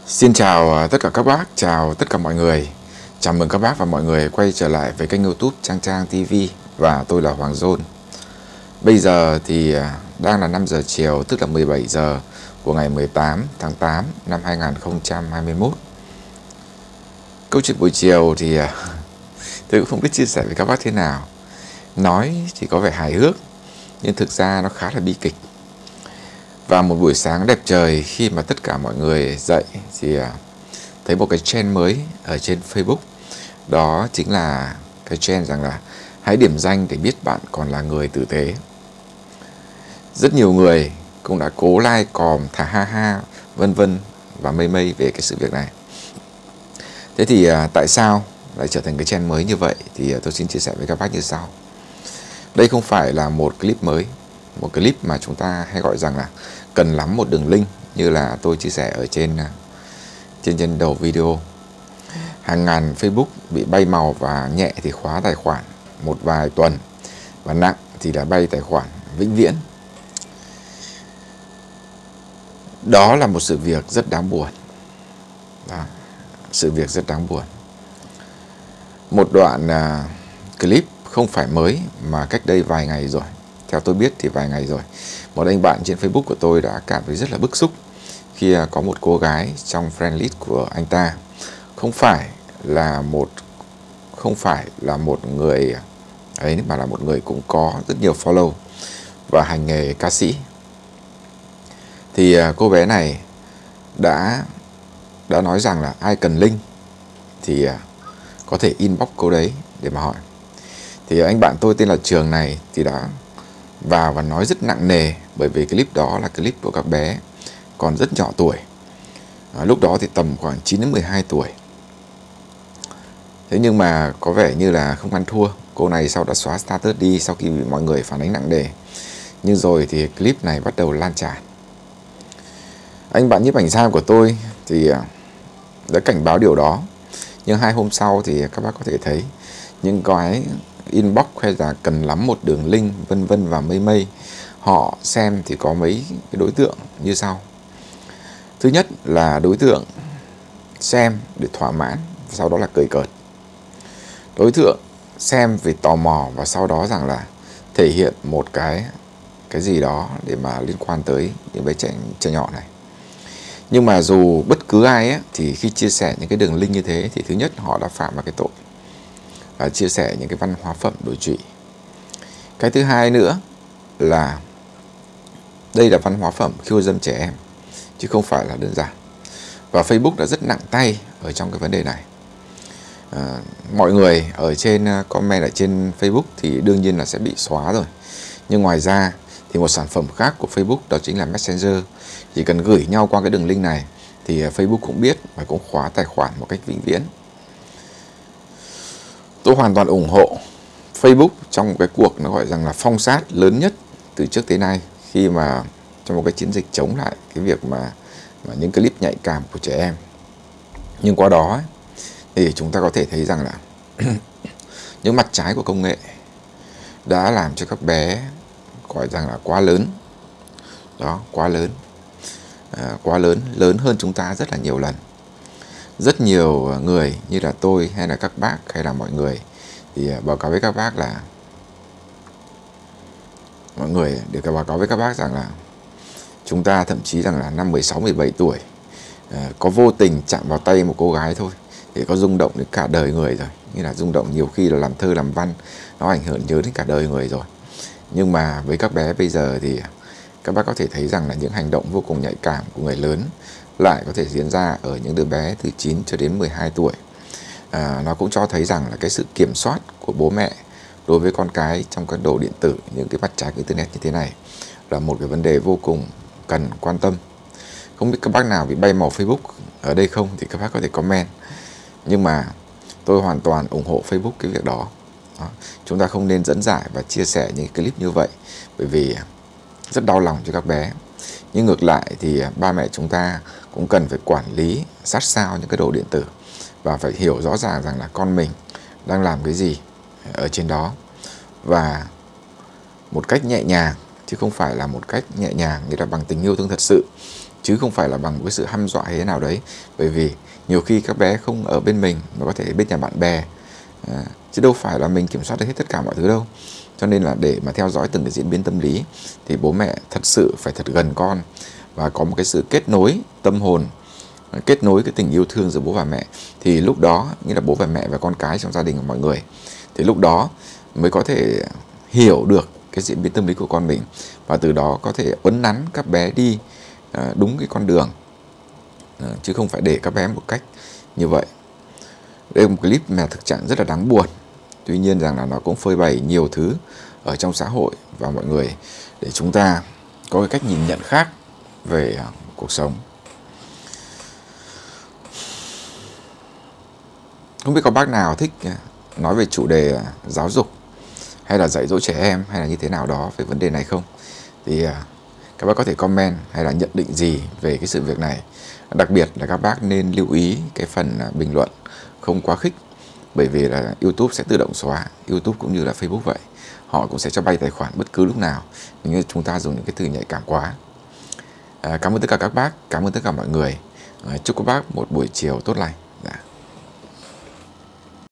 Xin chào tất cả các bác, chào tất cả mọi người. Chào mừng các bác và mọi người quay trở lại với kênh YouTube Trang Trang TV và tôi là Hoàng John. Bây giờ thì đang là 5 giờ chiều, tức là 17 giờ của ngày 18 tháng 8 năm 2021. Câu chuyện buổi chiều thì tôi cũng không biết chia sẻ với các bác thế nào. Nói thì có vẻ hài hước, nhưng thực ra nó khá là bi kịch. Và một buổi sáng đẹp trời khi mà tất cả mọi người dậy thì thấy một cái trend mới ở trên Facebook. Đó chính là cái trend rằng là hãy điểm danh để biết bạn còn là người tử tế. Rất nhiều người cũng đã cố like, còm, thả ha ha, vân vân và mây mây về cái sự việc này. Thế thì tại sao lại trở thành cái trend mới như vậy thì tôi xin chia sẻ với các bác như sau. Đây không phải là một clip mới, một clip mà chúng ta hay gọi rằng là cần lắm một đường link, như là tôi chia sẻ ở trên đầu video. Hàng ngàn Facebook bị bay màu và nhẹ thì khóa tài khoản một vài tuần, và nặng thì đã bay tài khoản vĩnh viễn. Đó là một sự việc rất đáng buồn. Sự việc rất đáng buồn. Một đoạn clip không phải mới mà cách đây vài ngày rồi. Theo tôi biết thì vài ngày rồi. Một anh bạn trên Facebook của tôi đã cảm thấy rất là bức xúc khi có một cô gái trong friend list của anh ta không phải là một người ấy, mà là một người cũng có rất nhiều follow và hành nghề ca sĩ. Thì cô bé này đã nói rằng là ai cần link thì có thể inbox cô đấy để mà hỏi. Thì anh bạn tôi tên là Trường này thì đã vào và nói rất nặng nề, bởi vì clip đó là clip của các bé còn rất nhỏ tuổi. Lúc đó thì tầm khoảng 9 đến 12 tuổi. Thế nhưng mà có vẻ như là không ăn thua. Cô này sau đã xóa status đi sau khi bị mọi người phản ánh nặng nề. Nhưng rồi thì clip này bắt đầu lan tràn. Anh bạn nhiếp ảnh gia của tôi thì đã cảnh báo điều đó. Nhưng 2 hôm sau thì các bác có thể thấy những cái inbox hay là cần lắm một đường link vân vân và mây mây. Họ xem thì có mấy cái đối tượng như sau. Thứ nhất là đối tượng xem để thỏa mãn, sau đó là cười cợt. Đối tượng xem vì tò mò và sau đó rằng là thể hiện một cái gì đó để mà liên quan tới những bé trẻ nhỏ này. Nhưng mà dù bất cứ ai ấy, thì khi chia sẻ những cái đường link như thế thì thứ nhất họ đã phạm vào cái tội và chia sẻ những cái văn hóa phẩm đối trụy. Cái thứ hai nữa là đây là văn hóa phẩm khiêu dâm trẻ em chứ không phải là đơn giản. Và Facebook đã rất nặng tay ở trong cái vấn đề này. Mọi người ở trên comment ở trên Facebook thì đương nhiên là sẽ bị xóa rồi. Nhưng ngoài ra thì một sản phẩm khác của Facebook đó chính là Messenger. Chỉ cần gửi nhau qua cái đường link này thì Facebook cũng biết và cũng khóa tài khoản một cách vĩnh viễn. Tôi hoàn toàn ủng hộ Facebook trong một cái cuộc nó gọi rằng là phong sát lớn nhất từ trước tới nay, khi mà trong một cái chiến dịch chống lại cái việc mà những clip nhạy cảm của trẻ em. Nhưng qua đó thì chúng ta có thể thấy rằng là những mặt trái của công nghệ đã làm cho các bé gọi rằng là quá lớn. Đó, quá lớn. Quá lớn, lớn hơn chúng ta rất là nhiều lần. Rất nhiều người như là tôi hay là các bác hay là mọi người thì báo cáo với các bác là mọi người đều báo cáo với các bác rằng là chúng ta thậm chí rằng là năm 16, 17 tuổi có vô tình chạm vào tay một cô gái thôi thì có rung động đến cả đời người rồi. Như là rung động nhiều khi là làm thơ làm văn, nó ảnh hưởng nhớ đến cả đời người rồi. Nhưng mà với các bé bây giờ thì các bác có thể thấy rằng là những hành động vô cùng nhạy cảm của người lớn lại có thể diễn ra ở những đứa bé từ 9 cho đến 12 tuổi. Nó cũng cho thấy rằng là cái sự kiểm soát của bố mẹ đối với con cái trong các đồ điện tử, những cái mặt trái của Internet như thế này là một cái vấn đề vô cùng cần quan tâm. Không biết các bác nào bị bay màu Facebook ở đây không thì các bác có thể comment. Nhưng mà tôi hoàn toàn ủng hộ Facebook cái việc đó. Chúng ta không nên dẫn giải và chia sẻ những clip như vậy, bởi vì rất đau lòng cho các bé. Nhưng ngược lại thì ba mẹ chúng ta cũng cần phải quản lý sát sao những cái đồ điện tử và phải hiểu rõ ràng rằng là con mình đang làm cái gì ở trên đó, và một cách nhẹ nhàng chứ không phải là một cách nhẹ nhàng như là bằng tình yêu thương thật sự, chứ không phải là bằng một cái sự hăm dọa hay thế nào đấy. Bởi vì nhiều khi các bé không ở bên mình mà có thể bên nhà bạn bè, chứ đâu phải là mình kiểm soát được hết tất cả mọi thứ đâu. Cho nên là để mà theo dõi từng cái diễn biến tâm lý thì bố mẹ thật sự phải thật gần con và có một cái sự kết nối tâm hồn, kết nối cái tình yêu thương giữa bố và mẹ. Thì lúc đó, nghĩa là bố và mẹ và con cái trong gia đình của mọi người, thì lúc đó mới có thể hiểu được cái diễn biến tâm lý của con mình, và từ đó có thể uốn nắn các bé đi đúng cái con đường, chứ không phải để các bé một cách như vậy. Đây là một clip mà thực trạng rất là đáng buồn. Tuy nhiên rằng là nó cũng phơi bày nhiều thứ ở trong xã hội và mọi người để chúng ta có cái cách nhìn nhận khác về cuộc sống. Không biết có bác nào thích nói về chủ đề giáo dục hay là dạy dỗ trẻ em hay là như thế nào đó về vấn đề này không? Thì các bác có thể comment hay là nhận định gì về cái sự việc này. Đặc biệt là các bác nên lưu ý cái phần bình luận không quá khích, bởi vì là YouTube sẽ tự động xóa. YouTube cũng như là Facebook vậy, họ cũng sẽ cho bay tài khoản bất cứ lúc nào nếu chúng ta dùng những cái từ nhạy cảm quá. Cảm ơn tất cả các bác, cảm ơn tất cả mọi người. Chúc các bác một buổi chiều tốt lành.